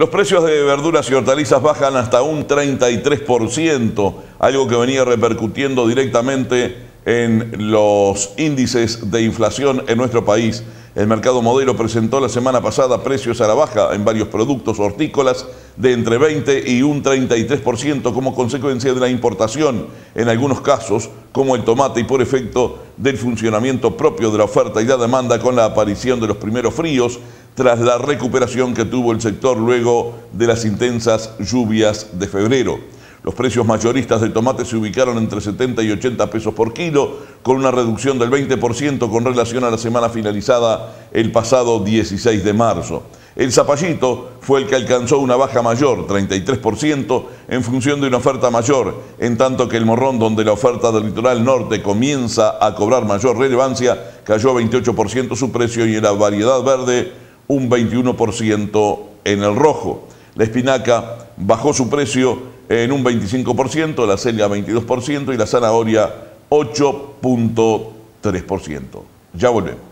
Los precios de verduras y hortalizas bajan hasta un 33%, algo que venía repercutiendo directamente en los índices de inflación en nuestro país. El mercado Modelo presentó la semana pasada precios a la baja en varios productos hortícolas de entre 20 y un 33% como consecuencia de la importación, en algunos casos, como el tomate, y por efecto del funcionamiento propio de la oferta y la demanda con la aparición de los primeros fríos, tras la recuperación que tuvo el sector luego de las intensas lluvias de febrero. Los precios mayoristas del tomate se ubicaron entre 70 y 80 pesos por kilo, con una reducción del 20% con relación a la semana finalizada el pasado 16 de marzo. El zapallito fue el que alcanzó una baja mayor, 33%, en función de una oferta mayor, en tanto que el morrón, donde la oferta del litoral norte comienza a cobrar mayor relevancia, cayó 28% su precio, y en la variedad verde un 21% en el rojo. La espinaca bajó su precio en un 25%, la acelga 22% y la zanahoria 8.3%. Ya volvemos.